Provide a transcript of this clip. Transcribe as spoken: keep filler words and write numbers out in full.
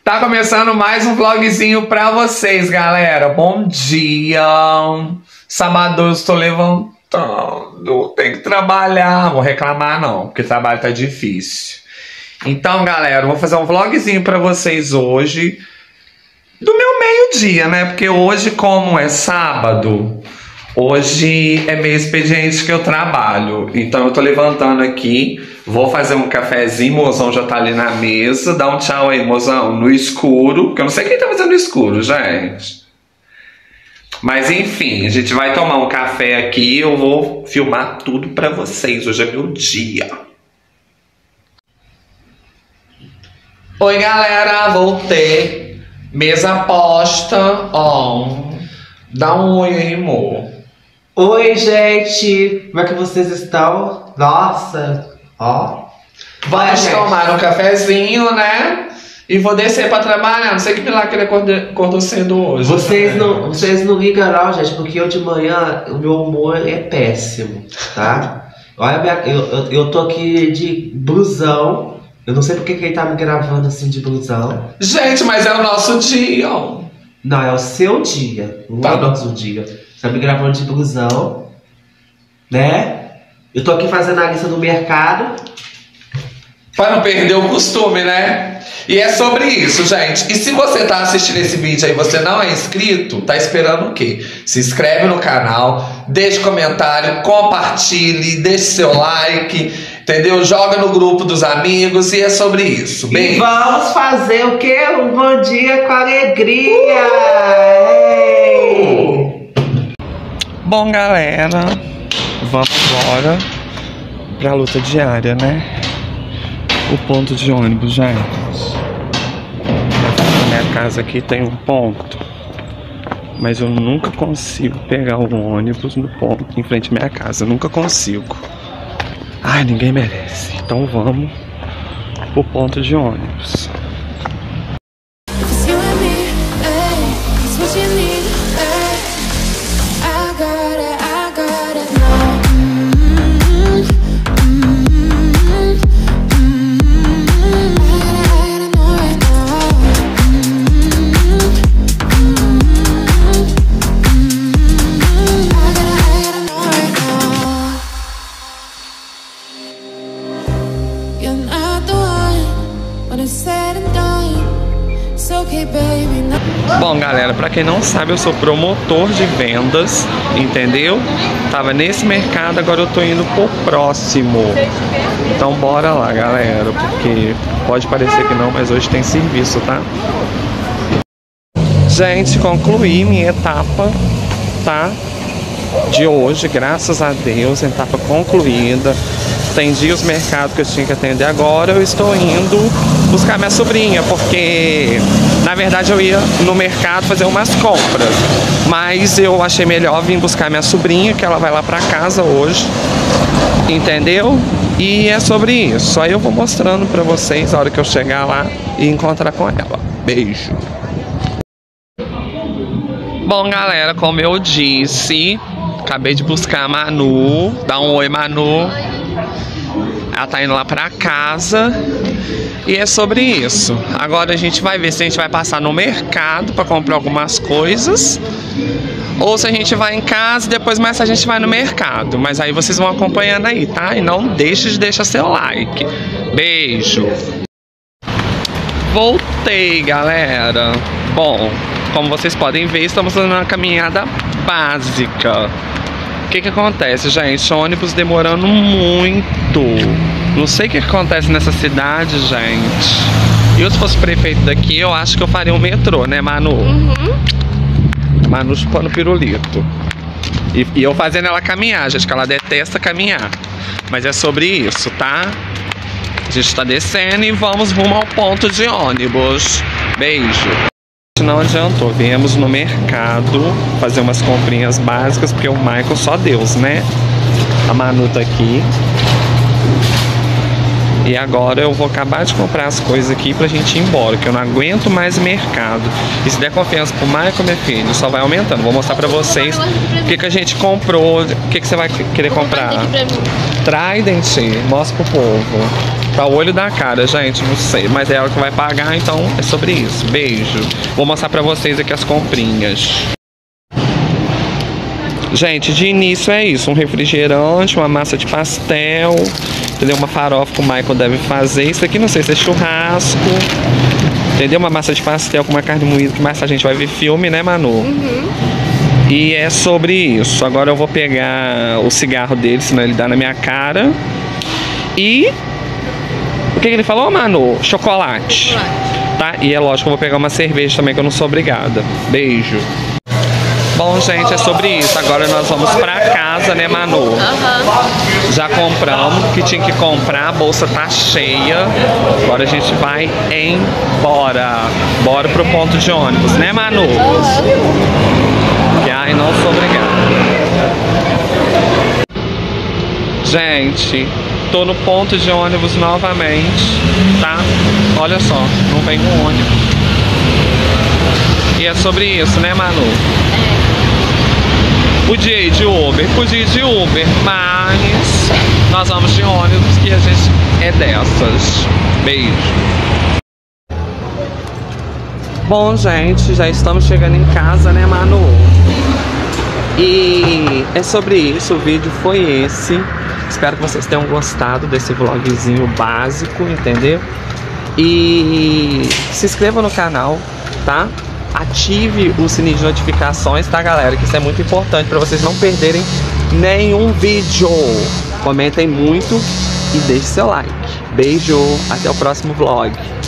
Tá começando mais um vlogzinho pra vocês, galera. Bom dia. Sábado eu estou levantando. Tem que trabalhar. Vou reclamar não, porque o trabalho tá difícil. Então, galera, eu vou fazer um vlogzinho pra vocês hoje. Do meu meio-dia, né? Porque hoje, como é sábado, hoje é meio expediente que eu trabalho. Então eu tô levantando aqui. Vou fazer um cafezinho, o mozão já tá ali na mesa. Dá um tchau aí, mozão, no escuro. Porque eu não sei quem tá fazendo no escuro, gente. Mas enfim, a gente vai tomar um café aqui. Eu vou filmar tudo pra vocês. Hoje é meu dia. Oi, galera, voltei. Mesa posta, ó. Dá um oi aí, amor. Oi, gente. Como é que vocês estão? Nossa. Ó, vamos tomar um cafezinho, né? E vou descer pra trabalhar. Não sei que milagre que ele acordou, acordou cedo hoje. Vocês não, vocês não ligam não, gente, porque eu de manhã o meu humor é péssimo, tá? Olha, minha, eu, eu, eu tô aqui de blusão. Eu não sei porque que ele tá me gravando assim de blusão. Gente, mas é o nosso dia. Não, é o seu dia. Não tá. É o nosso dia. Você tá me gravando de blusão, né? Eu tô aqui fazendo a lista do mercado. Para não perder o costume, né? E é sobre isso, gente. E se você tá assistindo esse vídeo aí e você não é inscrito, tá esperando o quê? Se inscreve no canal, deixe comentário, compartilhe, deixe seu like, entendeu? Joga no grupo dos amigos e é sobre isso. Bem, e vamos fazer o quê? Um bom dia com alegria! Uh! Bom, galera, vamos agora pra luta diária, né? O ponto de ônibus, gente. Na minha casa aqui tem um ponto, mas eu nunca consigo pegar o ônibus no ponto em frente à minha casa. Eu nunca consigo. Ai, ninguém merece. Então vamos pro ponto de ônibus. Bom, galera, pra quem não sabe, eu sou promotor de vendas, entendeu? Tava nesse mercado, agora eu tô indo pro próximo. Então bora lá, galera, porque pode parecer que não, mas hoje tem serviço, tá? Gente, concluí minha etapa, tá? De hoje, graças a Deus, etapa concluída. Atendi os mercados que eu tinha que atender. Agora eu estou indo buscar minha sobrinha, porque na verdade eu ia no mercado fazer umas compras, mas eu achei melhor vir buscar minha sobrinha, que ela vai lá pra casa hoje, entendeu? E é sobre isso. Aí eu vou mostrando pra vocês a hora que eu chegar lá e encontrar com ela. Beijo. Bom, galera, como eu disse, acabei de buscar a Manu. Dá um oi, Manu. Ela tá indo lá pra casa. E é sobre isso. Agora a gente vai ver se a gente vai passar no mercado pra comprar algumas coisas, ou se a gente vai em casa e depois mais a gente vai no mercado. Mas aí vocês vão acompanhando aí, tá? E não deixe de deixar seu like. Beijo. Voltei, galera. Bom, como vocês podem ver, estamos fazendo uma caminhada básica. O que que acontece, gente? Ônibus demorando muito. Não sei o que acontece nessa cidade, gente. Eu, se fosse prefeito daqui, eu acho que eu faria um metrô, né, Manu? Uhum. Manu chupando pirulito. E, e eu fazendo ela caminhar, gente, que ela detesta caminhar. Mas é sobre isso, tá? A gente tá descendo e vamos rumo ao ponto de ônibus. Beijo. Não adiantou, viemos no mercado fazer umas comprinhas básicas, porque o Michael só Deus, né? A Manu tá aqui. E agora eu vou acabar de comprar as coisas aqui pra gente ir embora, que eu não aguento mais mercado. E se der confiança pro Michael, meu filho, só vai aumentando. Vou mostrar pra vocês o que, que a gente comprou. O que, que você vai querer comprar? Trident, mostra pro povo. Tá o olho da cara, gente, não sei. Mas é ela que vai pagar, então é sobre isso. Beijo. Vou mostrar pra vocês aqui as comprinhas. Gente, de início é isso. Um refrigerante, uma massa de pastel, entendeu? Uma farofa que o Michael deve fazer. Isso aqui não sei se é churrasco, entendeu? Uma massa de pastel com uma carne moída, que mais a gente vai ver filme, né, Manu? Uhum. E é sobre isso. Agora eu vou pegar o cigarro dele, senão ele dá na minha cara. E... o que, que ele falou, Manu? Chocolate. Chocolate. Tá? E é lógico que eu vou pegar uma cerveja também, que eu não sou obrigada. Beijo. Bom, gente, é sobre isso. Agora nós vamos pra casa, né, Manu? Uhum. Já compramos o que tinha que comprar, a bolsa tá cheia. Agora a gente vai embora. Bora pro ponto de ônibus, né, Manu? Uhum. E ai, não sou obrigada. Gente, tô no ponto de ônibus novamente, tá? Olha só, não vem um ônibus. E é sobre isso, né, Manu? É. Podia ir de Uber, podia ir de Uber, mas nós vamos de ônibus, que a gente é dessas. Beijo. Bom, gente, já estamos chegando em casa, né, Manu? E é sobre isso, o vídeo foi esse. Espero que vocês tenham gostado desse vlogzinho básico, entendeu? E se inscreva no canal, tá? Ative o sininho de notificações, tá, galera? Que isso é muito importante para vocês não perderem nenhum vídeo. Comentem muito e deixe seu like. Beijo, até o próximo vlog.